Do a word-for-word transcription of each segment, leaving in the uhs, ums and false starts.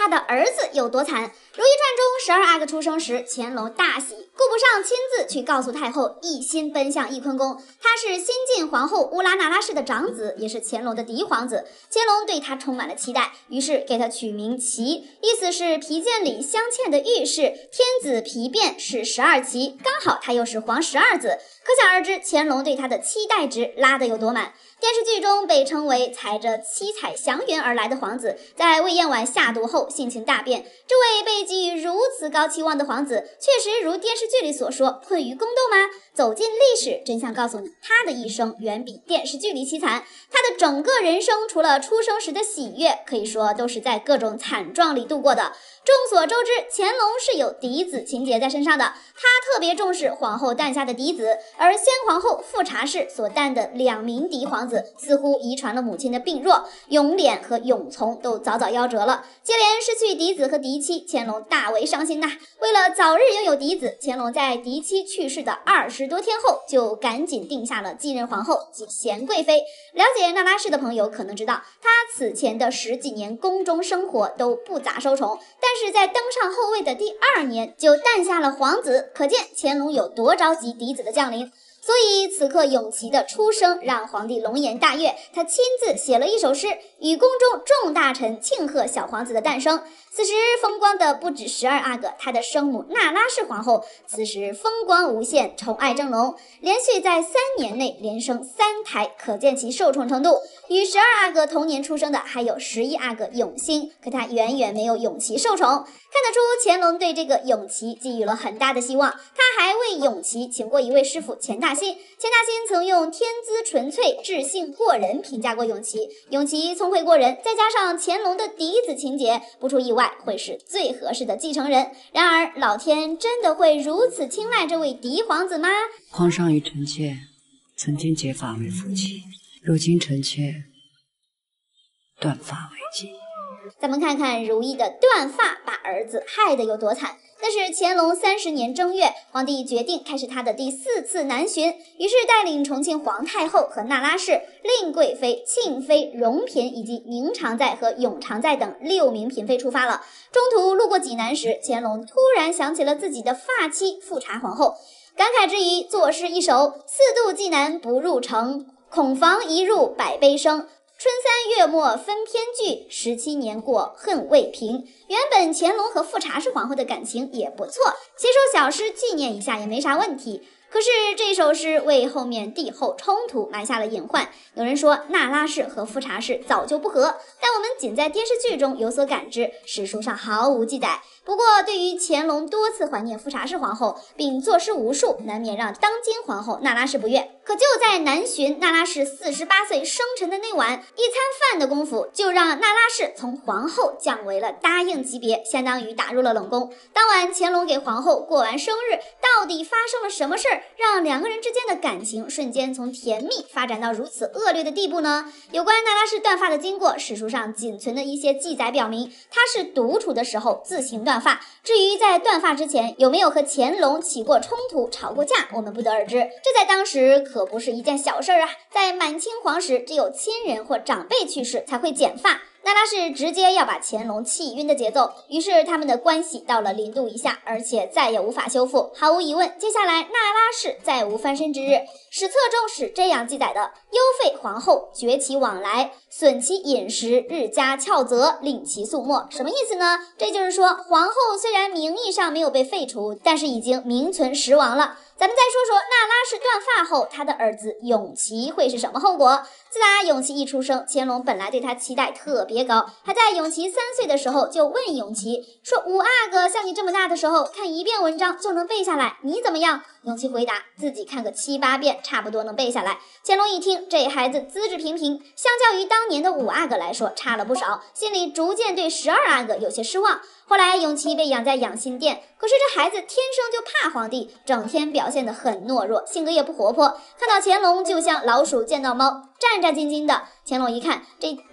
他的儿子有多惨。《如懿传》中十二阿哥出生时，乾隆大喜，顾不上亲自去告诉太后，一心奔向翊坤宫。他是新晋皇后乌拉那拉氏的长子，也是乾隆的嫡皇子。乾隆对他充满了期待，于是给他取名祺，意思是皮剑里镶嵌的玉饰，天子皮变是十二奇，刚好他又是皇十二子。可想而知，乾隆对他的期待值拉得有多满。电视剧中被称为踩着七彩祥云而来的皇子，在魏嬿婉下毒后性情大变。这位被寄予如此高期望的皇子，确实如电视剧里所说困于宫斗吗？走进历史，真相告诉你，他的一生远比电视剧里凄惨。他的整个人生，除了出生时的喜悦，可以说都是在各种惨状里度过的。众所周知，乾隆是有嫡子情节在身上的，他特别重视皇后诞下的嫡子，而先皇后富察氏所诞的两名嫡皇子，似乎遗传了母亲的病弱，永琏和永从都早早夭折了，接连失去嫡子和嫡妻，乾隆大为伤心呐。为了早日拥有嫡子，乾隆在嫡妻去世的二十多天后，就赶紧定下了继任皇后即娴贵妃。了解那拉氏的朋友可能知道，她此前的十几年宫中生活都不咋受宠，但是在登上后位的第二年就诞下了皇子，可见乾隆有多着急嫡子的降临。所以此刻永琪的出生让皇帝龙颜大悦，他亲自写了一首诗，与宫中众大臣庆贺小皇子的诞生。此时风光的不止十二阿哥，他的生母那拉氏皇后此时风光无限，宠爱正浓，连续在三年内连生三胎，可见其受宠程度。与十二阿哥同年出生的还有十一阿哥永兴，可他远远没有永琪受宠。看得出乾隆对这个永琪寄予了很大的希望，他还为永琪请过一位师傅钱大新。钱大新曾用天资纯粹、智性过人评价过永琪，永琪聪慧过人，再加上乾隆的嫡子情节，不出意外会是最合适的继承人。然而老天真的会如此青睐这位嫡皇子吗？ 皇上与臣妾曾经结发为夫妻，如今臣妾断发为妻。 咱们看看如懿的断发把儿子害得有多惨。那是乾隆三十年正月，皇帝决定开始他的第四次南巡，于是带领重庆皇太后和那拉氏、令贵妃、庆妃、容嫔以及宁常在和永常在等六名嫔妃出发了。中途路过济南时，乾隆突然想起了自己的发妻富察皇后，感慨之余作诗一首：四渡济南不入城，恐防一入百悲声。春三月末分偏剧，十七年过恨未平。原本乾隆和富察氏皇后的感情也不错，写首小诗纪念一下也没啥问题。可是这首诗为后面帝后冲突埋下了隐患。有人说那拉氏和富察氏早就不和，但我们仅在电视剧中有所感知，史书上毫无记载。不过对于乾隆多次怀念富察氏皇后并作诗无数，难免让当今皇后那拉氏不悦。可就在南巡那拉氏四十八岁生辰的那晚，一餐饭的功夫就让那拉氏从皇后降为了答应级别，相当于打入了冷宫。当晚乾隆给皇后过完生日，到底发生了什么事儿，让两个人之间的感情瞬间从甜蜜发展到如此恶劣的地步呢？有关那拉氏断发的经过，史书上仅存的一些记载表明，她是独处的时候自行断发。至于在断发之前有没有和乾隆起过冲突、吵过架，我们不得而知。这在当时可不是一件小事啊！在满清皇室，只有亲人或长辈去世才会剪发。那拉氏直接要把乾隆气晕的节奏，于是他们的关系到了零度以下，而且再也无法修复。毫无疑问，接下来那拉氏再无翻身之日。史册中是这样记载的：幽废皇后，绝其往来，损其饮食，日加翘责，令其肃默。什么意思呢？这就是说，皇后虽然名义上没有被废除，但是已经名存实亡了。咱们再说说那拉氏断发后，他的儿子永琪会是什么后果？自打永琪一出生，乾隆本来对他期待特别高，还在永琪三岁的时候就问永琪说：“五阿哥像你这么大的时候，看一遍文章就能背下来，你怎么样？”永琪回答：“自己看个七八遍，差不多能背下来。”乾隆一听，这孩子资质平平，相较于当年的五阿哥来说差了不少，心里逐渐对十二阿哥有些失望。后来永琪被养在养心殿，可是这孩子天生就怕皇帝，整天表现得很懦弱，性格也不活泼，看到乾隆就像老鼠见到猫，战战兢兢的。乾隆一看这大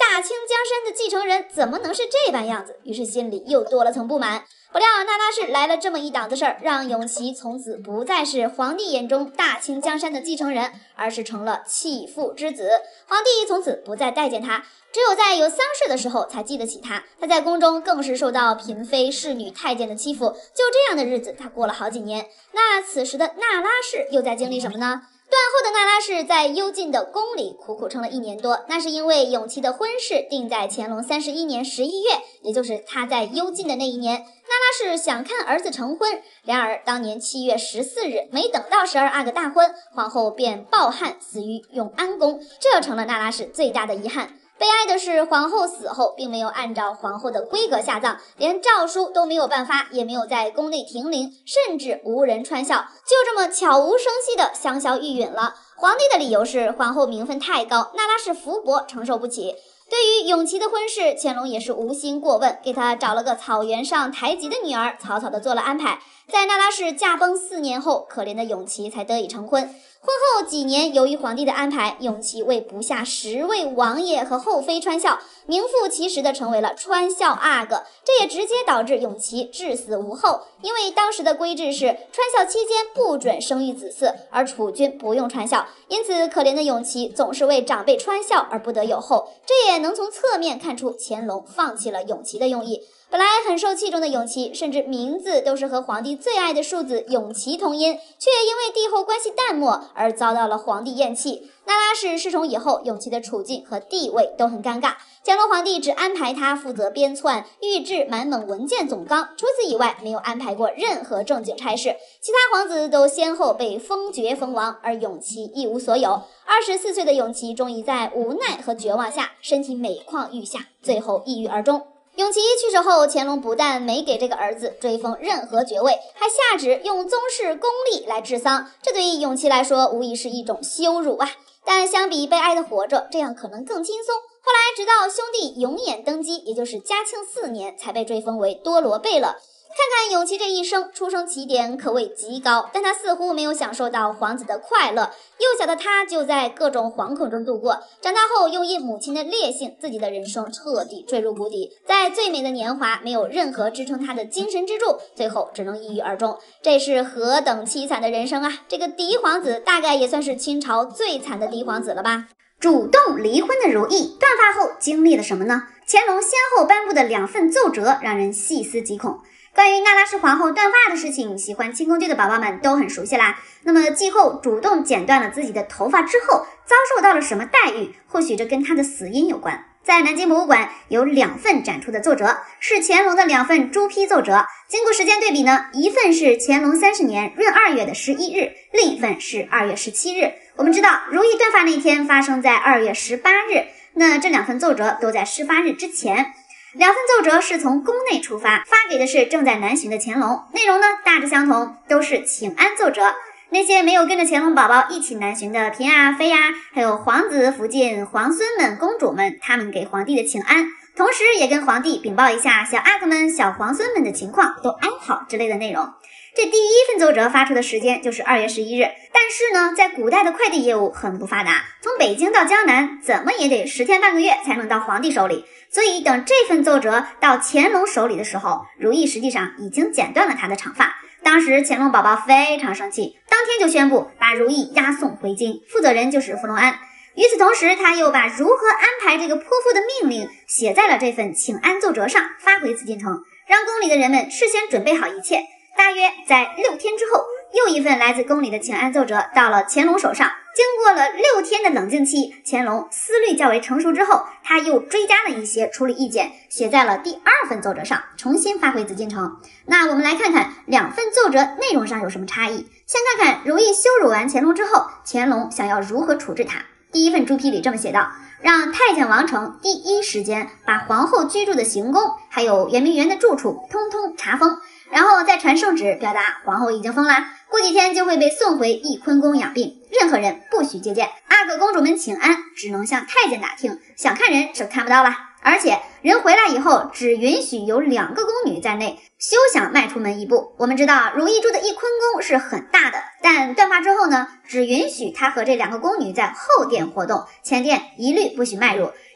大清江山的继承人怎么能是这般样子？于是心里又多了层不满。不料那拉氏来了这么一档子事儿，让永琪从此不再是皇帝眼中大清江山的继承人，而是成了弃妇之子。皇帝从此不再待见他，只有在有丧事的时候才记得起他。他在宫中更是受到嫔妃、侍女、太监的欺负。就这样的日子，他过了好几年。那此时的那拉氏又在经历什么呢？断后的那拉氏在幽禁的宫里苦苦撑了一年多，那是因为永琪的婚事定在乾隆三十一年十一月，也就是他在幽禁的那一年。那拉氏想看儿子成婚，然而当年七月十四日，没等到十二阿哥大婚，皇后便暴悍死于永安宫，这成了那拉氏最大的遗憾。悲哀的是，皇后死后并没有按照皇后的规格下葬，连诏书都没有颁发，也没有在宫内停灵，甚至无人穿孝，就这么悄无声息的香消玉殒了。皇帝的理由是皇后名分太高，那拉氏福薄，承受不起。对于永琪的婚事，乾隆也是无心过问，给他找了个草原上台吉的女儿，草草的做了安排。在那拉氏驾崩四年后，可怜的永琪才得以成婚。婚后几年，由于皇帝的安排，永琪为不下十位王爷和后妃穿孝，名副其实的成为了穿孝阿哥。这也直接导致永琪至死无后，因为当时的规制是穿孝期间不准生育子嗣，而储君不用穿孝，因此可怜的永琪总是为长辈穿孝而不得有后。这也能从侧面看出乾隆放弃了永琪的用意。本来很受器重的永琪，甚至名字都是和皇帝最爱的庶子永琪同音，却因为帝后关系淡漠而遭到了皇帝厌弃。那拉氏失宠以后，永琪的处境和地位都很尴尬。乾隆皇帝只安排他负责编纂御制满蒙文件总纲，除此以外没有安排过任何正经差事。其他皇子都先后被封爵封王，而永琪一无所有。二十四岁的永琪终于在无奈和绝望下，身体每况愈下，最后抑郁而终。永琪去世后，乾隆不但没给这个儿子追封任何爵位，还下旨用宗室公历来治丧，这对于永琪来说无疑是一种羞辱啊！但相比被爱的活着，这样可能更轻松。后来直到兄弟永琰登基，也就是嘉庆四年，才被追封为多罗贝勒。看看永琪这一生，出生起点可谓极高，但他似乎没有享受到皇子的快乐。幼小的他就在各种惶恐中度过，长大后又因母亲的烈性，自己的人生彻底坠入谷底。在最美的年华，没有任何支撑他的精神支柱，最后只能抑郁而终。这是何等凄惨的人生啊！这个嫡皇子大概也算是清朝最惨的嫡皇子了吧。主动离婚的如意断发后经历了什么呢？乾隆先后颁布的两份奏折让人细思极恐。关于那拉氏皇后断发的事情，喜欢清宫剧的宝宝们都很熟悉啦。那么继后主动剪断了自己的头发之后，遭受到了什么待遇？或许这跟她的死因有关。在南京博物馆有两份展出的奏折，是乾隆的两份朱批奏折。经过时间对比呢，一份是乾隆三十年闰二月的十一日，另一份是二月十七日。我们知道如意断发那天发生在二月十八日，那这两份奏折都在事发日之前。两份奏折是从宫内出发，发给的是正在南巡的乾隆，内容呢大致相同，都是请安奏折。那些没有跟着乾隆宝宝一起南巡的嫔啊、妃啊，还有皇子、福晋、皇孙们、公主们，他们给皇帝的请安，同时也跟皇帝禀报一下小阿哥们、小皇孙们的情况都安好之类的内容。这第一份奏折发出的时间就是二月十一日，但是呢，在古代的快递业务很不发达，从北京到江南怎么也得十天半个月才能到皇帝手里，所以等这份奏折到乾隆手里的时候，如意实际上已经剪断了他的长发。当时乾隆宝宝非常生气，当天就宣布把如意押送回京，负责人就是福隆安。与此同时，他又把如何安排这个泼妇的命令写在了这份请安奏折上，发回紫禁城，让宫里的人们事先准备好一切。大约在六天之后，又一份来自宫里的请安奏折到了乾隆手上。经过了六天的冷静期，乾隆思虑较为成熟之后，他又追加了一些处理意见，写在了第二份奏折上，重新发回紫禁城。那我们来看看两份奏折内容上有什么差异。先看看如意羞辱完乾隆之后，乾隆想要如何处置他。第一份朱批里这么写道：让太监王成第一时间把皇后居住的行宫还有圆明园的住处通通查封，然后再传圣旨表达皇后已经疯了，过几天就会被送回翊坤宫养病，任何人不许接见。阿哥公主们请安只能向太监打听，想看人是看不到了。而且人回来以后只允许有两个宫女在内，休想迈出门一步。我们知道如意住的翊坤宫是很大的，但断发之后呢，只允许他和这两个宫女在后殿活动，前殿一律不许迈入。这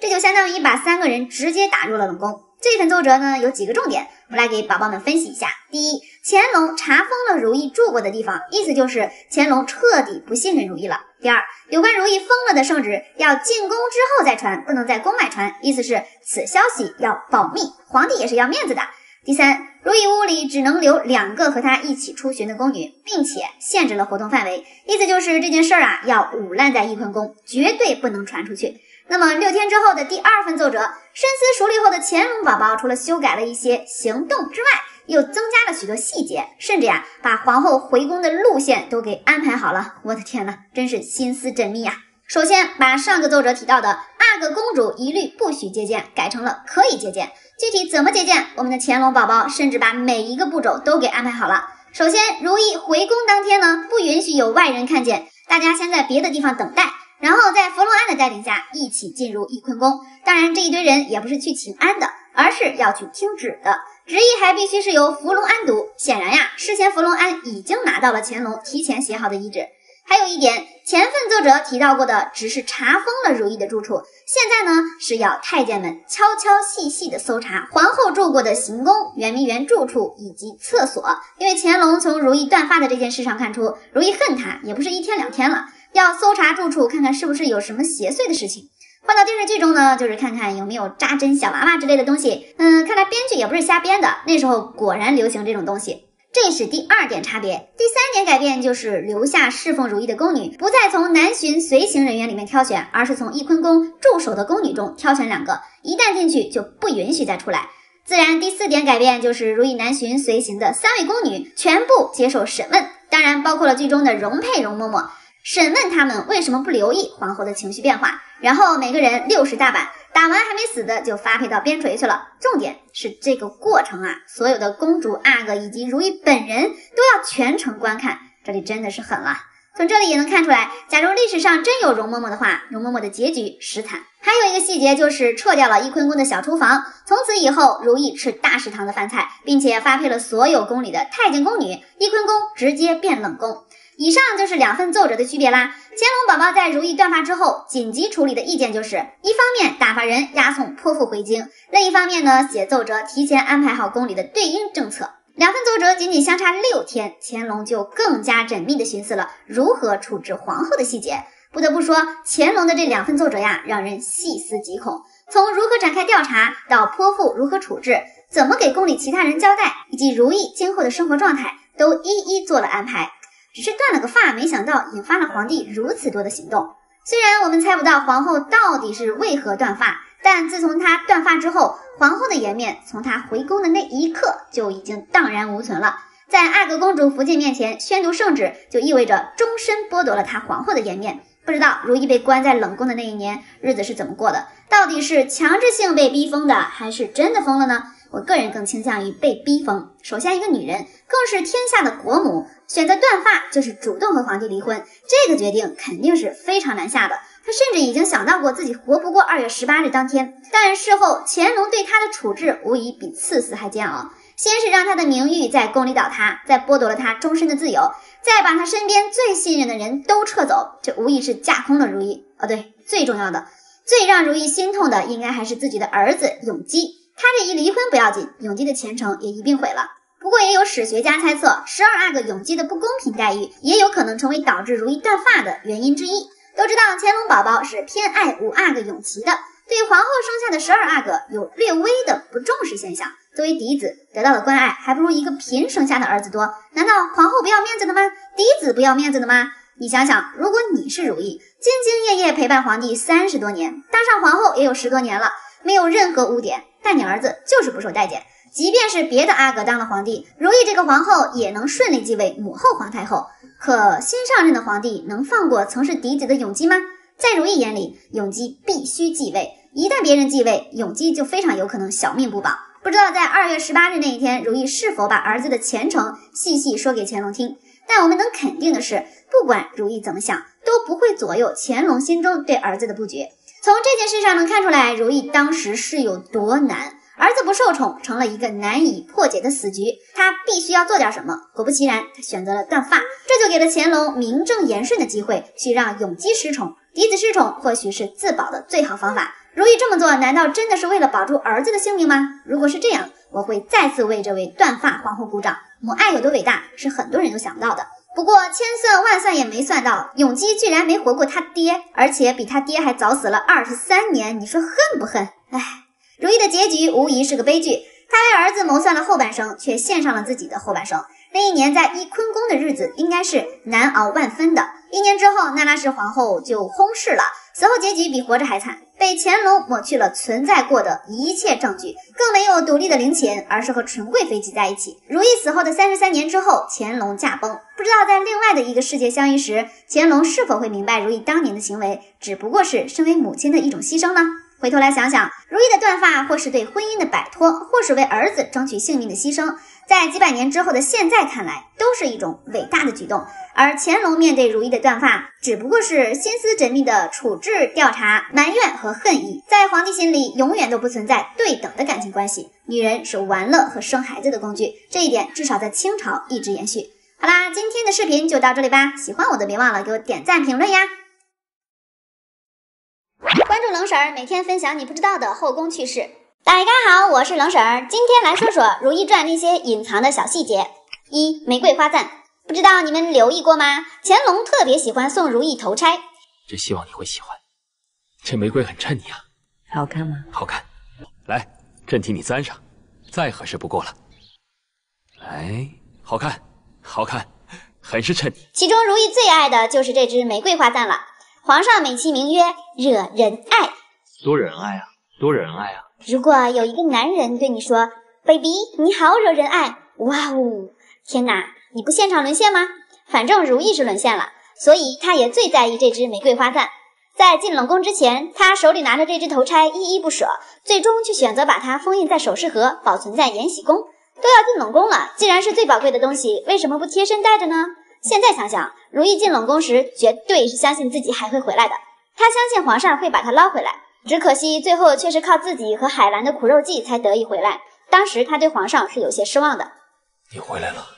这就相当于把三个人直接打入了冷宫。这份奏折呢有几个重点，我来给宝宝们分析一下。第一，乾隆查封了如意住过的地方，意思就是乾隆彻底不信任如意了。第二，有关如意封了的圣旨要进宫之后再传，不能在宫外传，意思是此消息要保密，皇帝也是要面子的。第三，如意屋里只能留两个和他一起出巡的宫女，并且限制了活动范围，意思就是这件事儿啊要捂烂在翊坤宫，绝对不能传出去。那么六天之后的第二份奏折，深思熟虑后的乾隆宝宝除了修改了一些行动之外，又增加了许多细节，甚至呀把皇后回宫的路线都给安排好了。我的天哪，真是心思缜密啊！首先把上个奏折提到的阿哥公主一律不许接见改成了可以接见，具体怎么接见，我们的乾隆宝宝甚至把每一个步骤都给安排好了。首先，如意回宫当天呢，不允许有外人看见，大家先在别的地方等待，然后在福龙安的带领下一起进入翊坤宫。当然这一堆人也不是去请安的，而是要去听旨的，旨意还必须是由福龙安读。显然呀，事前福龙安已经拿到了乾隆提前写好的懿旨。还有一点，前份奏折提到过的只是查封了如意的住处，现在呢是要太监们悄悄细细的搜查皇后住过的行宫、圆明园住处以及厕所。因为乾隆从如意断发的这件事上看出，如意恨他也不是一天两天了，要搜查住处，看看是不是有什么邪祟的事情。换到电视剧中呢，就是看看有没有扎针小娃娃之类的东西。嗯，看来编剧也不是瞎编的，那时候果然流行这种东西。这是第二点差别。第三点改变就是留下侍奉如意的宫女不再从南巡随行人员里面挑选，而是从翊坤宫驻守的宫女中挑选两个，一旦进去就不允许再出来。自然第四点改变就是如意南巡随行的三位宫女全部接受审问，当然包括了剧中的容佩、容嬷嬷，审问他们为什么不留意皇后的情绪变化，然后每个人六十大板，打完还没死的就发配到边陲去了。重点是这个过程啊，所有的公主阿哥以及如意本人都要全程观看，这里真的是狠了。从这里也能看出来，假如历史上真有容嬷嬷的话，容嬷嬷的结局实惨。还有一个细节就是撤掉了翊坤宫的小厨房，从此以后如意吃大食堂的饭菜，并且发配了所有宫里的太监宫女，翊坤宫直接变冷宫。以上就是两份奏折的区别啦。乾隆宝宝在如意断发之后，紧急处理的意见就是：一方面打发人押送泼妇回京，另一方面呢，写奏折提前安排好宫里的对应政策。两份奏折仅仅相差六天，乾隆就更加缜密的寻思了如何处置皇后的细节。不得不说，乾隆的这两份奏折呀，让人细思极恐。从如何展开调查，到泼妇如何处置，怎么给宫里其他人交代，以及如意今后的生活状态，都一一做了安排。只是断了个发，没想到引发了皇帝如此多的行动。虽然我们猜不到皇后到底是为何断发，但自从她断发之后，皇后的颜面从她回宫的那一刻就已经荡然无存了。在阿哥公主福晋面前宣读圣旨，就意味着终身剥夺了她皇后的颜面。不知道如意被关在冷宫的那一年，日子是怎么过的？到底是强制性被逼疯的，还是真的疯了呢？我个人更倾向于被逼疯。首先，一个女人，更是天下的国母，选择断发就是主动和皇帝离婚，这个决定肯定是非常难下的。她甚至已经想到过自己活不过二月十八日当天。但事后乾隆对她的处置无疑比赐死还煎熬。先是让她的名誉在宫里倒塌，再剥夺了她终身的自由，再把她身边最信任的人都撤走，这无疑是架空了如意。哦对，最重要的，最让如意心痛的应该还是自己的儿子永基。他这一离婚不要紧，永基的前程也一并毁了。不过也有史学家猜测，十二阿哥永基的不公平待遇也有可能成为导致如意断发的原因之一。都知道乾隆宝宝是偏爱五阿哥永琪的，对皇后生下的十二阿哥有略微的不重视现象。作为嫡子，得到的关爱还不如一个嫔生下的儿子多。难道皇后不要面子的吗？嫡子不要面子的吗？你想想，如果你是如意，兢兢业业陪伴皇帝三十多年，当上皇后也有十多年了，没有任何污点，但你儿子就是不受待见。即便是别的阿哥当了皇帝，如意这个皇后也能顺利继位母后皇太后。可新上任的皇帝能放过曾是嫡子的永基吗？在如意眼里，永基必须继位，一旦别人继位，永基就非常有可能小命不保。不知道在二月十八日那一天，如意是否把儿子的前程细细说给乾隆听。但我们能肯定的是，不管如意怎么想，都不会左右乾隆心中对儿子的布局。从这件事上能看出来，如意当时是有多难。儿子不受宠，成了一个难以破解的死局，他必须要做点什么。果不其然，他选择了断发，这就给了乾隆名正言顺的机会，去让永基失宠。嫡子失宠或许是自保的最好方法。 如意这么做，难道真的是为了保住儿子的性命吗？如果是这样，我会再次为这位断发皇后鼓掌。母爱有多伟大，是很多人都想不到的。不过千算万算也没算到，永基居然没活过他爹，而且比他爹还早死了二十三年，你说恨不恨？唉，如意的结局无疑是个悲剧。他为儿子谋算了后半生，却献上了自己的后半生。那一年在一坤宫的日子应该是难熬万分的。一年之后，那拉氏皇后就薨逝了，死后结局比活着还惨，被乾隆抹去了存在过的一切证据，更没有独立的陵寝，而是和纯贵妃挤在一起。如意死后的三十三年之后，乾隆驾崩。不知道在另外的一个世界相遇时，乾隆是否会明白如意当年的行为只不过是身为母亲的一种牺牲呢？回头来想想，如意的断发或是对婚姻的摆脱，或是为儿子争取性命的牺牲，在几百年之后的现在看来，都是一种伟大的举动。而乾隆面对如意的断发，只不过是心思缜密的处置、调查、埋怨和恨意。在皇帝心里，永远都不存在对等的感情关系，女人是玩乐和生孩子的工具，这一点至少在清朝一直延续。好啦，今天的视频就到这里吧，喜欢我的别忘了给我点赞评论呀！关注冷婶儿，每天分享你不知道的后宫趣事。大家好，我是冷婶儿，今天来说说《如懿传》那些隐藏的小细节。一、玫瑰花赞，不知道你们留意过吗？乾隆特别喜欢送如懿头钗， 只希望你会喜欢。这玫瑰很衬你啊， 好看吗？ 好看。来，朕替你簪上，再合适不过了。哎，好看，好看，很是衬你。 其中如懿最爱的就是这支玫瑰花赞了。皇上美其名曰惹人爱， 多惹人爱啊，多惹人爱啊！ 如果有一个男人对你说 ，baby 你好惹人爱，哇哦，天哪，你不现场沦陷吗？反正如懿是沦陷了，所以她也最在意这支玫瑰花赞。在进冷宫之前，她手里拿着这支头钗依依不舍，最终却选择把它封印在首饰盒，保存在延禧宫。都要进冷宫了，既然是最宝贵的东西，为什么不贴身带着呢？现在想想，如懿进冷宫时绝对是相信自己还会回来的，她相信皇上会把她捞回来，只可惜最后却是靠自己和海兰的苦肉计才得以回来。当时她对皇上是有些失望的。 你回来了。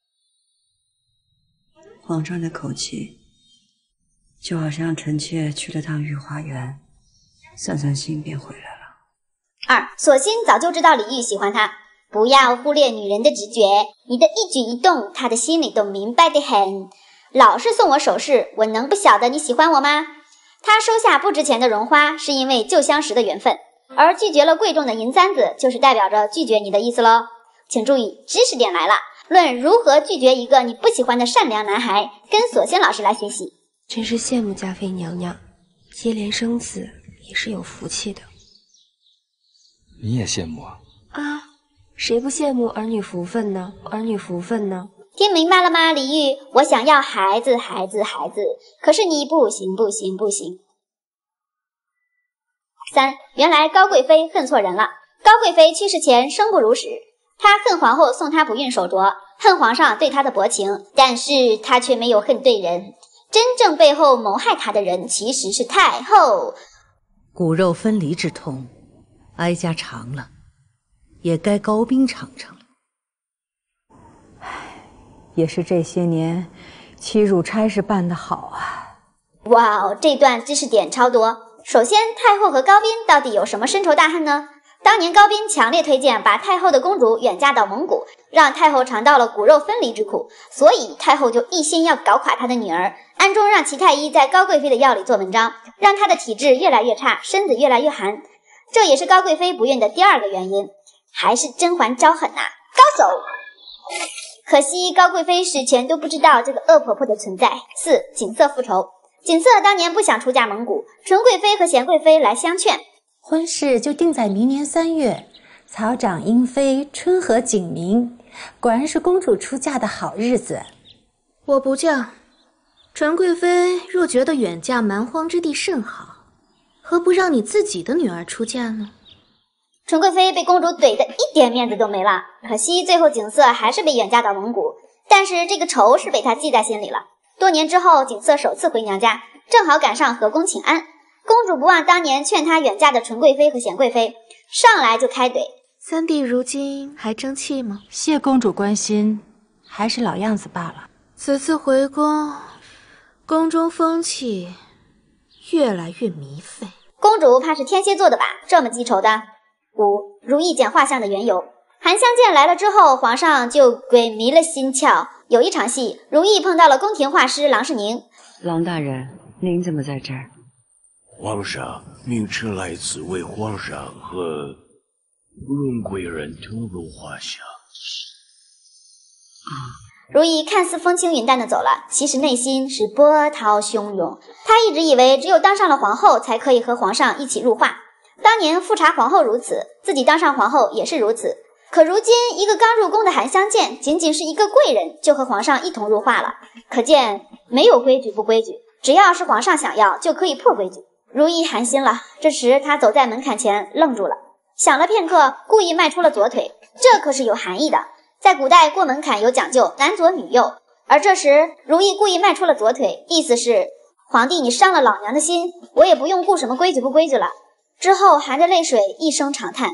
皇上的口气就好像臣妾去了趟御花园，散散心便回来了。 二，索性早就知道李煜喜欢她。不要忽略女人的直觉，你的一举一动，她的心里都明白得很。老是送我首饰，我能不晓得你喜欢我吗？她收下不值钱的绒花，是因为旧相识的缘分，而拒绝了贵重的银簪子，就是代表着拒绝你的意思咯。请注意，知识点来了，论如何拒绝一个你不喜欢的善良男孩，跟索性老师来学习。 真是羡慕嘉妃娘娘，接连生子也是有福气的。 你也羡慕啊？ 啊，谁不羡慕儿女福分呢？儿女福分呢？ 听明白了吗，李煜？我想要孩子，孩子，孩子，可是你不行，不行，不行。三，原来高贵妃恨错人了。高贵妃去世前生不如死，她恨皇后送她不孕手镯，恨皇上对她的薄情，但是她却没有恨对人。真正背后谋害她的人其实是太后。 骨肉分离之痛，哀家尝了，也该高冰尝尝了。 唉，也是这些年戚汝差事办得好啊。 哇哦，这段知识点超多。首先，太后和高斌到底有什么深仇大恨呢？当年高斌强烈推荐把太后的公主远嫁到蒙古，让太后尝到了骨肉分离之苦，所以太后就一心要搞垮她的女儿，暗中让齐太医在高贵妃的药里做文章，让她的体质越来越差，身子越来越寒。这也是高贵妃不孕的第二个原因。还是甄嬛招狠呐、啊，高手！可惜高贵妃史前都不知道这个恶婆婆的存在。四，景色复仇。景色当年不想出嫁蒙古，纯贵妃和贤贵妃来相劝， 婚事就定在明年三月，草长莺飞，春和景明，果然是公主出嫁的好日子。 我不嫁。纯贵妃若觉得远嫁蛮荒之地甚好，何不让你自己的女儿出嫁呢？ 纯贵妃被公主怼得一点面子都没了，可惜最后景色还是被远嫁到蒙古，但是这个仇是被她记在心里了。多年之后，景色首次回娘家，正好赶上和宫请安。公主不忘当年劝她远嫁的纯贵妃和贤贵妃，上来就开怼： 三弟如今还争气吗？ 谢公主关心，还是老样子罢了。 此次回宫，宫中风气越来越糜费。 公公主怕是天蝎座的吧？这么记仇的。五、如意捡画像的缘由。韩香见来了之后，皇上就鬼迷了心窍。有一场戏，如意碰到了宫廷画师郎世宁。 郎大人，您怎么在这儿？ 皇上，名臣来此为皇上和荣贵人腾入画像。 啊。 如意看似风轻云淡的走了，其实内心是波涛汹涌。她一直以为只有当上了皇后才可以和皇上一起入画。当年富察皇后如此，自己当上皇后也是如此。可如今一个刚入宫的韩香见，仅仅是一个贵人，就和皇上一同入画了。可见没有规矩不规矩，只要是皇上想要，就可以破规矩。如意寒心了，这时她走在门槛前愣住了，想了片刻，故意迈出了左腿，这可是有含义的。在古代过门槛有讲究，男左女右。而这时如意故意迈出了左腿，意思是皇帝你伤了老娘的心，我也不用顾什么规矩不规矩了。之后含着泪水一声长叹。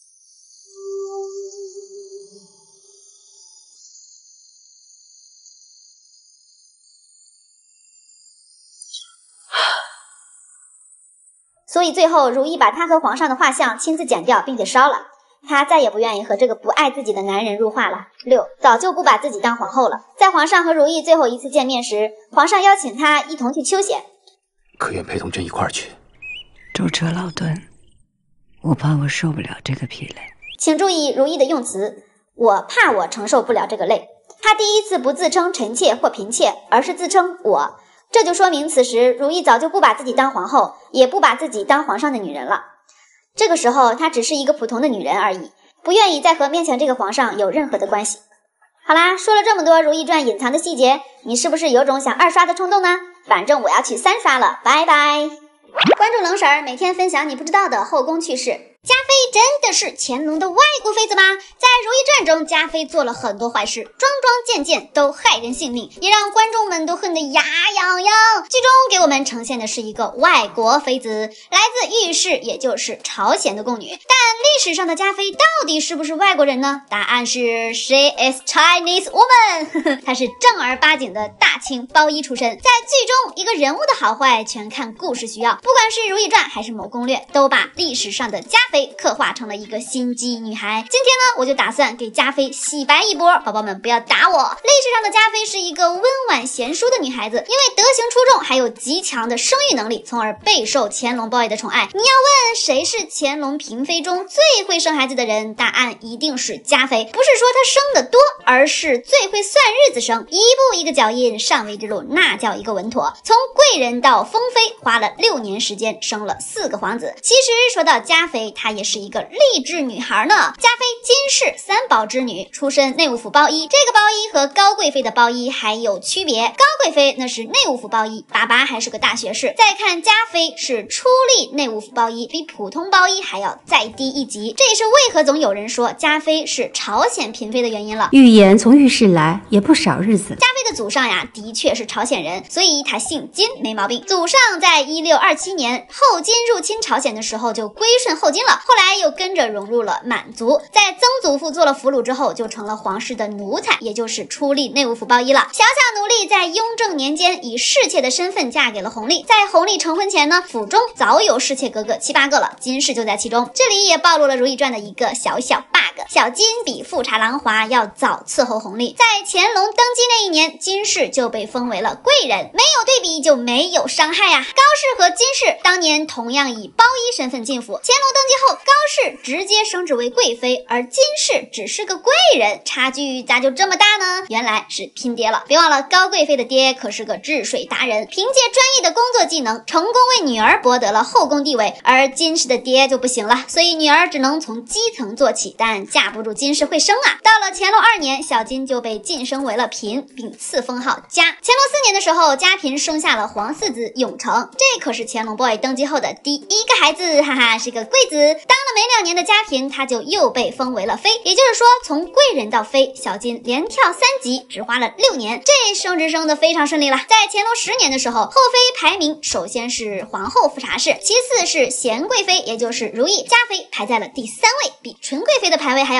所以最后如意把他和皇上的画像亲自剪掉并且烧了。她再也不愿意和这个不爱自己的男人入画了。六，早就不把自己当皇后了。在皇上和如意最后一次见面时，皇上邀请她一同去秋险， 可愿陪同朕一块儿去？ 舟车劳顿，我怕我受不了这个疲累。 请注意如意的用词，我怕我承受不了这个累。她第一次不自称臣妾或嫔妾，而是自称我，这就说明此时如意早就不把自己当皇后，也不把自己当皇上的女人了。这个时候她只是一个普通的女人而已，不愿意再和面前这个皇上有任何的关系。好啦，说了这么多《如懿传》隐藏的细节，你是不是有种想二刷的冲动呢？反正我要去三刷了，拜拜！关注冷婶儿，每天分享你不知道的后宫趣事。嘉妃真的是乾隆的外国妃子吗？在《如懿传》中，嘉妃做了很多坏事，桩桩件件都害人性命，也让观众们都恨得牙痒痒。剧中给我们呈现的是一个外国妃子，来自御氏，也就是朝鲜的宫女。但历史上的嘉妃到底是不是外国人呢？答案是 She is Chinese woman 她是正儿八经的大清包衣出身。在剧中，一个人物的好坏全看故事需要，不管是《如懿传》还是某攻略，都把历史上的嘉妃刻画成了一个心机女孩。今天呢，我就打算给嘉妃洗白一波，宝宝们不要打我。历史上的嘉妃是一个温婉贤淑的女孩子，因为德行出众，还有极强的生育能力，从而备受乾隆 boy 的宠爱。你要问谁是乾隆嫔妃中最会生孩子的人，答案一定是嘉妃。不是说她生得多，而是最会算日子生，一步一个脚印，上位之路那叫一个稳妥。从贵人到封妃，花了六年时间，生了四个皇子。其实说到嘉妃，她也是一个励志女孩呢。嘉妃金氏三宝之女，出身内务府包衣。这个包衣和高贵妃的包衣还有区别，高贵妃那是内务府包衣，爸爸还是个大学士。再看嘉妃是初历内务府包衣，比普通包衣还要再低一级。这也是为何总有人说嘉妃是朝鲜嫔妃的原因了。 预言从御史来也不少日子。 嘉妃的祖上呀，的确是朝鲜人，所以她姓金没毛病。祖上在一六二七年后金入侵朝鲜的时候就归顺后金了，后来又跟着融入了满族，在曾祖父做了俘虏之后，就成了皇室的奴才，也就是初历内务府包衣了。小小奴隶在雍正年间以侍妾的身份嫁给了弘历，在弘历成婚前呢，府中早有侍妾格格七八个了，金氏就在其中。这里也暴露了《如懿传》的一个小小 bug， 小金比富察郎华要早伺候弘历，在乾隆登基那一年，金氏就被封为了贵人，没有对比就没有伤害呀、啊。高氏和金氏当年同样以包衣身份进府，乾隆登基后，高氏直接升职为贵妃，而金氏只是个贵人，差距咋就这么大呢？原来是拼爹了。别忘了，高贵妃的爹可是个治水达人，凭借专业的工作技能，成功为女儿博得了后宫地位，而金氏的爹就不行了，所以女儿只能从基层做起，但架不住金氏会生啊。到了乾隆二年，小金就被晋升为了嫔，并赐封号嘉。乾隆四年的时候，嘉嫔生下了皇四子永成，这可是乾隆 boy 登基后的第一个孩子，哈哈，是个贵子。当了没两年的嘉嫔，他就又被封为了妃，也就是说，从贵人到妃，小金连跳三级，只花了六年，这升职升得非常顺利了。在乾隆十年的时候，后妃排名首先是皇后富察氏，其次是贤贵妃，也就是如懿，嘉妃排在了第三位，比纯贵妃的排位还要高。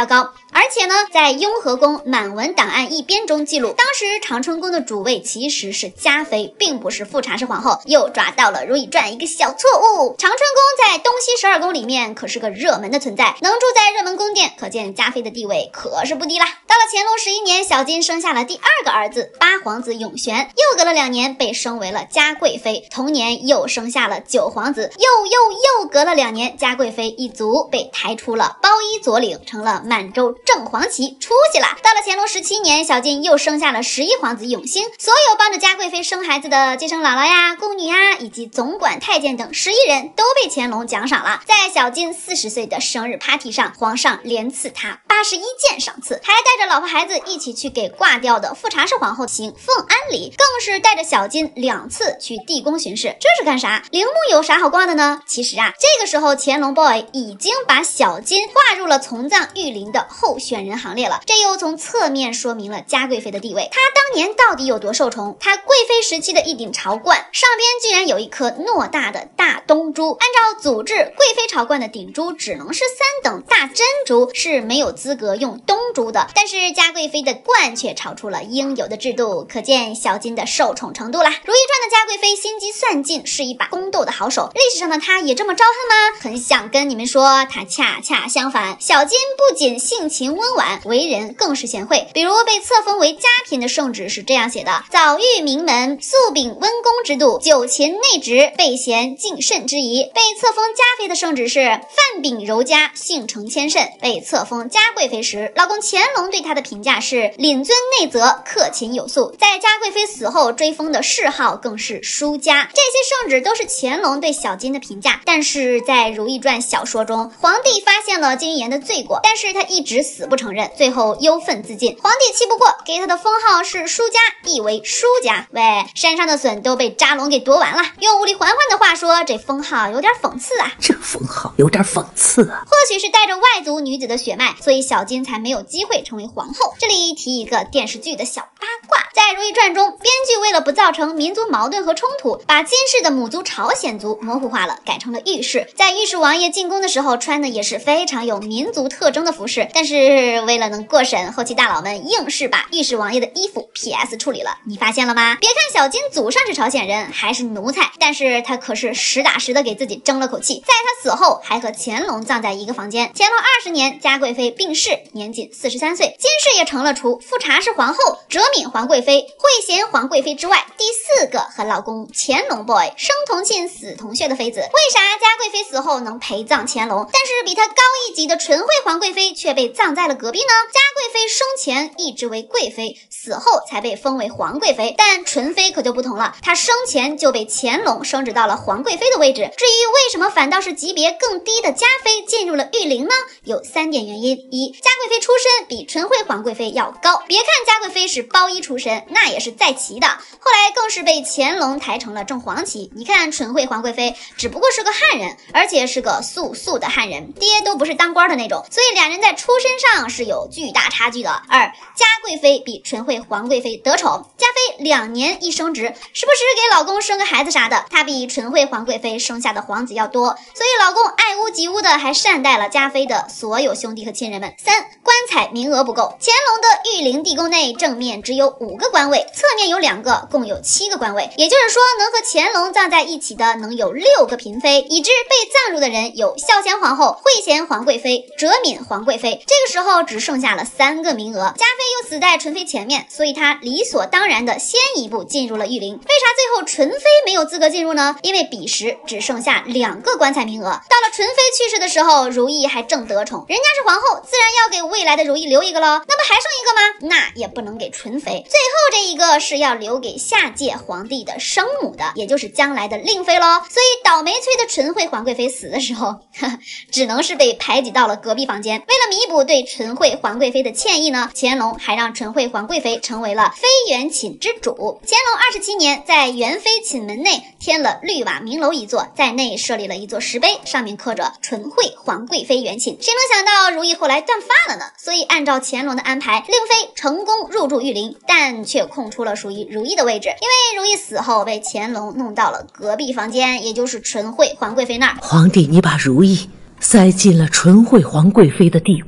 而且呢，在雍和宫满文档案一编中记录，当时长春宫的主位其实是嘉妃，并不是富察氏皇后，又抓到了《如懿传》一个小错误。长春宫在东西十二宫里面可是个热门的存在，能住在热门宫殿，可见嘉妃的地位可是不低啦。到了乾隆十一年，小金生下了第二个儿子八皇子永璇，又隔了两年被升为了嘉贵妃，同年又生下了九皇子，又又又隔了两年，嘉贵妃一族被抬出了包衣左领，成了满洲正黄旗，出息了。到了乾隆十七年，小金又生下了十一皇子永兴，所有帮着嘉贵妃生孩子的接生姥姥呀、宫女呀，以及总管太监等十一人都被乾隆奖赏了。在小金四十岁的生日 party 上，皇上连赐他八十一件赏赐，还带着老婆孩子一起去给挂掉的富察氏皇后行奉安礼，更是带着小金两次去地宫巡视。这是干啥？陵墓有啥好挂的呢？其实啊，这个时候乾隆 boy 已经把小金划入了从葬御陵的候选人行列了，这又从侧面说明了嘉贵妃的地位。她当年到底有多受宠？她贵妃时期的一顶朝冠上边居然有一颗偌大的大东珠，按照祖制，贵妃朝冠的顶珠只能是三等大珍珠，是没有资格用东珠的。但是嘉贵妃的冠却超出了应有的制度，可见小金的受宠程度啦。《如懿传》的嘉贵妃心机算尽，是一把宫斗的好手，历史上的她也这么招恨吗？很想跟你们说，她恰恰相反。小金不仅性情温婉，为人更是贤惠。比如被册封为嘉嫔的圣旨是这样写的：早育名门，素秉温公之度，久勤内职，备贤敬慎之仪。被册封嘉妃的圣旨是范秉柔嘉，性诚谦慎。被册封嘉贵妃时，老公乾隆对她的评价是凛尊内责，克勤有素。在嘉贵妃死后追封的谥号更是淑嘉。这些圣旨都是乾隆对小金的评价。但是在《如懿传》小说中，皇帝发现了金玉妍的罪过，但是他一直死不承认，最后忧愤自尽。皇帝气不过，给他的封号是淑嘉，意为舒家。喂，山上的笋都被扎龙给夺完了。用吴丽嬛嬛的话说，这封号有点讽刺啊。 这封号有点讽刺啊。 或许是带着外族女子的血脉，所以小金才没有机会成为皇后。这里提一个电视剧的小八卦，在《如懿传》中，编剧为了不造成民族矛盾和冲突，把金氏的母族朝鲜族模糊化了，改成了御氏。在御氏王爷进宫的时候，穿的也是非常有民族特征的服饰，但是为了能过审，后期大佬们硬是把御氏王爷的衣服 P S 处理了。你发现了吗？别看小金祖上是朝鲜人，还是奴才，但是他可是实打实的给自己争了口气。在他死后，还和乾隆葬在一个房间。乾隆二十年，嘉贵妃病逝，年仅四十三岁，金氏也成了除富察氏皇后、哲敏皇贵妃、惠贤皇贵妃之外第四个和老公乾隆 boy 生同亲死同穴的妃子。为啥嘉贵妃死后能陪葬乾隆，但是比她高一级的纯惠皇贵妃却被葬在了隔壁呢？嘉贵妃生前一直为贵妃，死后才被封为皇贵妃，但纯妃可就不同了，她生前就被乾隆升职到了皇贵妃的位置。至于为什么反倒是级别更低的嘉妃进入了御陵呢？有三点原因：一，嘉贵妃出身比纯惠皇贵妃要高，别看嘉贵妃是包衣出身，那也是在旗的，后来更是被乾隆抬成了正黄旗。你看纯惠皇贵妃只不过是个汉人，而且是个素素的汉人，爹都不是当官的那种，所以俩人在出身上是有巨大差距的。二，嘉贵妃比纯惠皇贵妃得宠，嘉妃两年一升职，时不时给老公生个孩子啥的，她比纯惠皇贵妃生下的皇子要多，所以老公爱屋及乌的还善待了嘉妃的所有兄弟和亲人们。三，棺材名额不够，乾隆的御陵地宫内正面只有五个官位，侧面有两个，共有七个官位，也就是说能和乾隆葬在一起的能有六个嫔妃，已知被葬入的人有孝贤皇后、惠贤皇贵妃、哲敏皇贵妃。这个时候只剩下了三个名额，嘉妃又死在纯妃前面，所以她理所当然的先一步进入了御陵。为啥最后纯妃没有资格进入呢？因为彼时只剩下两个棺材名额，到了纯妃去世的时候，如懿还正得宠，人家是皇后，自然要给未来的如懿留一个喽。那不还剩一个吗？那也不能给纯妃，最后这一个是要留给下届皇帝的生母的，也就是将来的令妃喽。所以倒霉催的纯惠皇贵妃死的时候，呵呵，只能是被排挤到了隔壁房间。为了弥补对纯惠皇贵妃的歉意呢，乾隆还让纯惠皇贵妃成为了妃元寝之主。乾隆二十七年，在元妃寝门内添了绿瓦明楼一座，在内设立了一座石碑，上面刻着纯惠皇贵妃元寝。谁能想到如懿后来断发了呢？所以按照乾隆的安排，令妃成功入住御陵，但却空出了属于如懿的位置，因为如懿死后被乾隆弄到了隔壁房间，也就是纯惠皇贵妃那儿。 皇帝，你把如懿塞进了纯惠皇贵妃的地宫，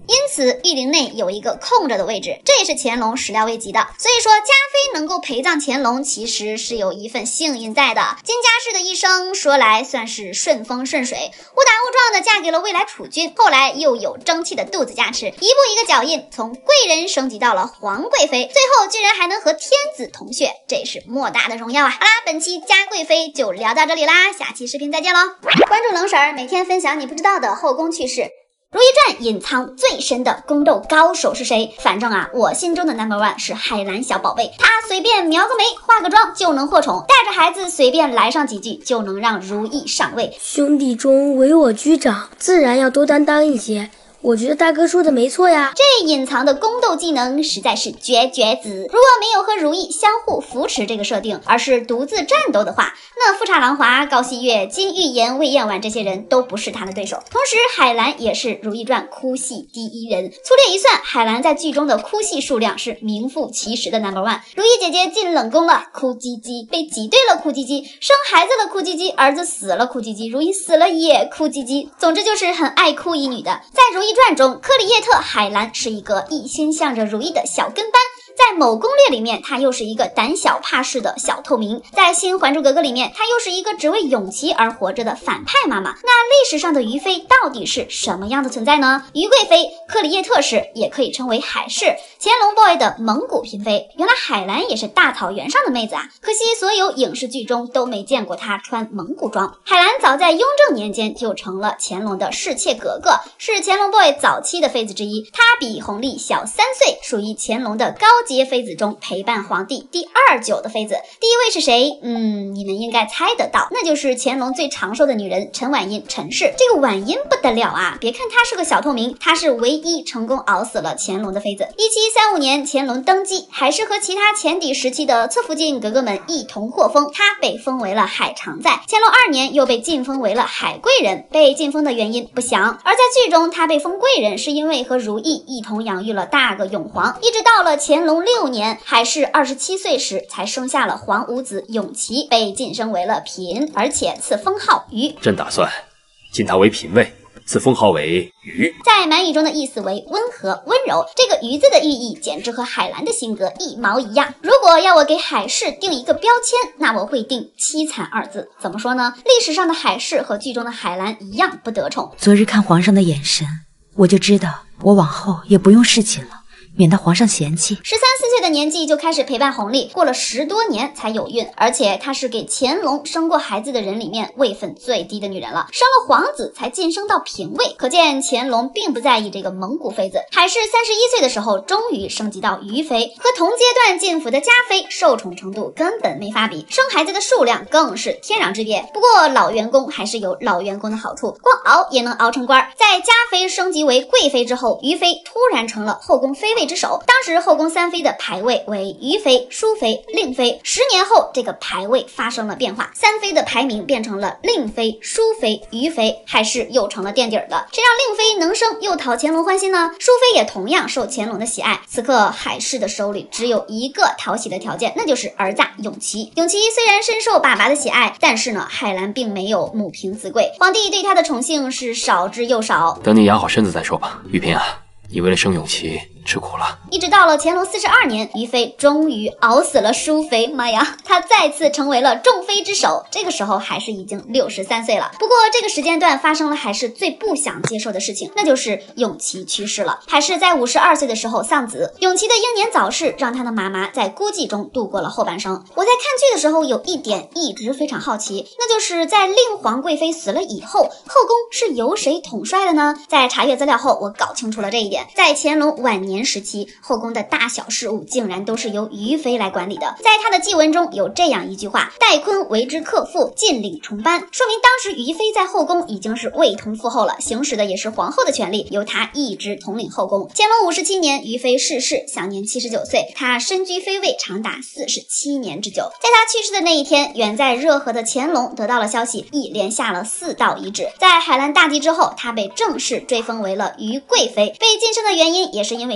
因此玉陵内有一个空着的位置，这也是乾隆始料未及的。所以说嘉妃能够陪葬乾隆，其实是有一份幸运在的。金家氏的一生说来算是顺风顺水，误打误撞的嫁给了未来储君，后来又有争气的肚子加持，一步一个脚印，从贵人升级到了皇贵妃，最后居然还能和天子同穴，这是莫大的荣耀啊！好啦，本期嘉贵妃就聊到这里啦，下期视频再见喽！关注冷婶儿，每天分享你不知道的后宫趣事。《如懿传》隐藏最深的宫斗高手是谁？反正啊，我心中的 number one 是海兰小宝贝，她随便描个眉、化个妆就能获宠，带着孩子随便来上几句就能让如懿上位。 兄弟中唯我居长，自然要多担当一些。我觉得大哥说的没错呀， 这隐藏的宫斗技能实在是绝绝子。如果没有和如懿相互扶持这个设定，而是独自战斗的话，那富察郎华、高希月、金玉妍、魏嬿婉这些人都不是他的对手。同时，海兰也是《如懿传》哭戏第一人。粗略一算，海兰在剧中的哭戏数量是名副其实的 number one。如懿姐姐进冷宫了，哭唧唧；被挤兑了，哭唧唧；生孩子了，哭唧唧；儿子死了，哭唧唧；如懿死了也哭唧唧。总之就是很爱哭一女的。在《如懿传》中，克里叶特海兰是一个一心向着如懿的小跟班。在某攻略里面，她又是一个胆小怕事的小透明；在新《还珠格格》里面，她又是一个只为永琪而活着的反派妈妈。那历史上的于妃到底是什么样的存在呢？于贵妃、克里叶特氏，也可以称为海氏，乾隆 boy 的蒙古嫔妃。原来海兰也是大草原上的妹子啊，可惜所有影视剧中都没见过她穿蒙古装。海兰早在雍正年间就成了乾隆的侍妾格格，是乾隆 boy 早期的妃子之一。她比弘历小三岁，属于乾隆的高阶妃子中陪伴皇帝第二久的妃子。第一位是谁？嗯，你们应该猜得到，那就是乾隆最长寿的女人陈婉英陈氏。这个婉英不得了啊，别看她是个小透明，她是唯一成功熬死了乾隆的妃子。一七三五年乾隆登基，还是和其他前底时期的侧福晋格格们一同获封，她被封为了海常在。乾隆二年又被晋封为了海贵人，被晋封的原因不详。而在剧中她被封贵人是因为和如懿一同养育了大个永皇，一直到了乾隆六年，海氏二十七岁时才生下了皇五子永琪，被晋升为了嫔，而且赐封号于。 朕打算晋他为嫔位，赐封号为于。 在满语中的意思为温和温柔，这个于字的寓意简直和海兰的性格一毛一样。如果要我给海氏定一个标签，那我会定凄惨二字。怎么说呢？历史上的海氏和剧中的海兰一样不得宠。 昨日看皇上的眼神，我就知道我往后也不用侍寝了，免得皇上嫌弃。 十三四岁的年纪就开始陪伴弘历，过了十多年才有孕，而且她是给乾隆生过孩子的人里面位分最低的女人了，生了皇子才晋升到嫔位，可见乾隆并不在意这个蒙古妃子。海氏三十一岁的时候，终于升级到于妃，和同阶段进府的嘉妃受宠程度根本没法比，生孩子的数量更是天壤之别。不过老员工还是有老员工的好处，光熬也能熬成官。在嘉妃升级为贵妃之后，于妃突然成了后宫妃位之首，当时后宫三妃的排位为于妃、淑妃、令妃。十年后，这个排位发生了变化，三妃的排名变成了令妃、淑妃、于妃，海氏又成了垫底儿的。谁让令妃能生又讨乾隆欢心呢？淑妃也同样受乾隆的喜爱。此刻海氏的手里只有一个讨喜的条件，那就是儿子永琪。永琪虽然深受爸爸的喜爱，但是呢，海兰并没有母凭子贵，皇帝对他的宠幸是少之又少。 等你养好身子再说吧，玉嫔啊，你为了生永琪吃苦了。 一直到了乾隆四十二年，于妃终于熬死了淑妃，妈呀，她再次成为了众妃之首。这个时候海氏已经六十三岁了。不过这个时间段发生了海氏最不想接受的事情，那就是永琪去世了。海氏在五十二岁的时候丧子，永琪的英年早逝让她的妈妈在孤寂中度过了后半生。我在看剧的时候有一点一直非常好奇，那就是在令皇贵妃死了以后，后宫是由谁统帅的呢？在查阅资料后，我搞清楚了这一点。在乾隆晚年时期，后宫的大小事务竟然都是由于妃来管理的。在她的祭文中有这样一句话：戴坤为之克父，尽领重班，说明当时于妃在后宫已经是位同父后了，行使的也是皇后的权利，由她一直统领后宫。乾隆五十七年，于妃逝世，享年七十九岁，她身居妃位长达四十七年之久。在她去世的那一天，远在热河的乾隆得到了消息，一连下了四道遗旨。在海兰大吉之后，她被正式追封为了于贵妃，被晋升的原因也是因为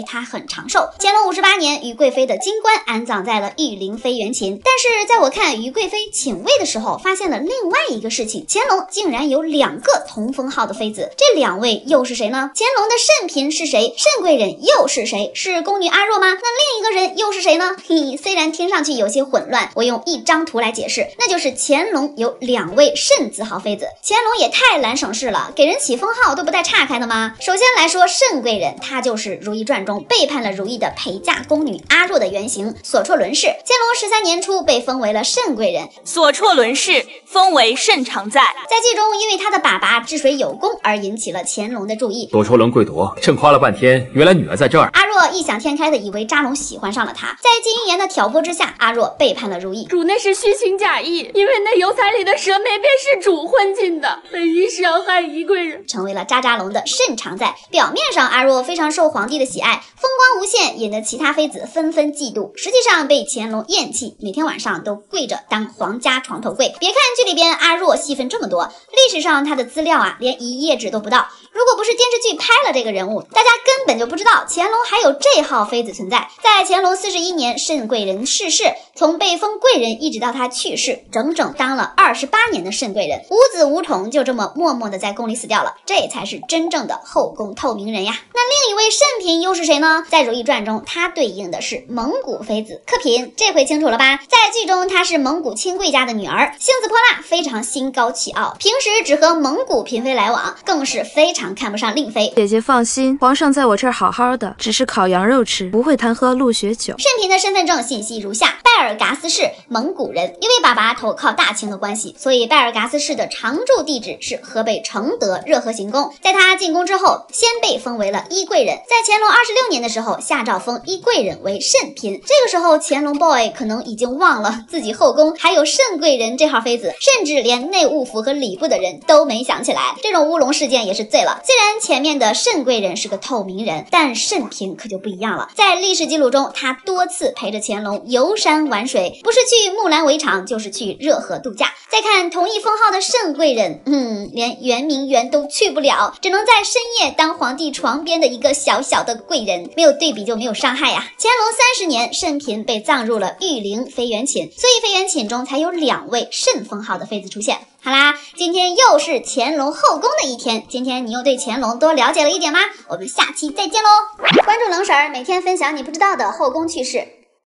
她很长寿。乾隆五十八年，于贵妃的金冠安葬在了玉陵妃园寝。但是在我看于贵妃请位的时候，发现了另外一个事情，乾隆竟然有两个同封号的妃子，这两位又是谁呢？乾隆的慎嫔是谁？慎贵人又是谁？是宫女阿若吗？那另一个人又是谁呢？嘿，虽然听上去有些混乱，我用一张图来解释，那就是乾隆有两位慎字号妃子。乾隆也太懒省事了，给人起封号都不带岔开的吗？首先来说慎贵人，她就是《如懿传》中背叛了如懿的陪嫁宫女阿若的原型索绰伦氏。乾隆十三年初被封为了慎贵人， 索绰伦氏封为慎常在。 在剧中，因为他的爸爸治水有功而引起了乾隆的注意。 索绰伦贵夺，正夸了半天，原来女儿在这儿。 阿若异想天开的以为扎龙喜欢上了他，在金云岩的挑拨之下，阿若背叛了如懿。 主那是虚情假意，因为那油彩里的蛇眉便是主混进的，本意是要害宜贵人， 成为了扎扎龙的慎常在。表面上阿若非常受皇帝的喜爱，风光无限，引得其他妃子纷纷嫉妒，实际上被乾隆厌弃，每天晚上都跪着当皇家床头柜。别看剧里边阿若戏份这么多，历史上她的资料啊连一页纸都不到。如果不是电视剧拍了这个人物，大家根本就不知道乾隆还有这号妃子存在。在乾隆四十一年，慎贵人逝世，从被封贵人一直到他去世，整整当了二十八年的慎贵人，无子无宠，就这么默默的在宫里死掉了。这才是真正的后宫透明人呀。那另一位慎嫔又是谁呢？在《如懿传》中，她对应的是蒙古妃子克嫔，这回清楚了吧？在剧中，她是蒙古亲贵家的女儿，性子泼辣，非常心高气傲，平时只和蒙古嫔妃来往，更是非常看不上令妃。 姐姐放心，皇上在我这儿好好的，只是烤羊肉吃，不会谈喝鹿血酒。 慎嫔的身份证信息如下：拜尔嘎斯氏，蒙古人，因为爸爸投靠大清的关系，所以拜尔嘎斯氏的常住地址是河北承德热河行宫。在他进宫之后，先被封为了依贵人，在乾隆二十六年的时候，下诏封依贵人为慎嫔。这个时候，乾隆 boy 可能已经忘了自己后宫还有慎贵人这号妃子，甚至连内务府和礼部的人都没想起来。这种乌龙事件也是醉了。虽然前面的慎贵人是个透明人，但慎嫔可就不一样了。在历史记录中，他多次陪着乾隆游山玩水，不是去木兰围场，就是去热河度假。再看同一封号的慎贵人，嗯，连圆明园都去不了，只能在深夜当皇帝床边的一个小小的贵人，没有对比就没有伤害呀。乾隆三十年，慎嫔被葬入了玉陵妃园寝，所以妃园寝中才有两位慎封号的妃子出现。好啦，今天又是乾隆后宫的一天，今天你又对乾隆多了解了一点吗？我们下期再见喽！关注冷婶儿，每天分享你不知道的后宫趣事。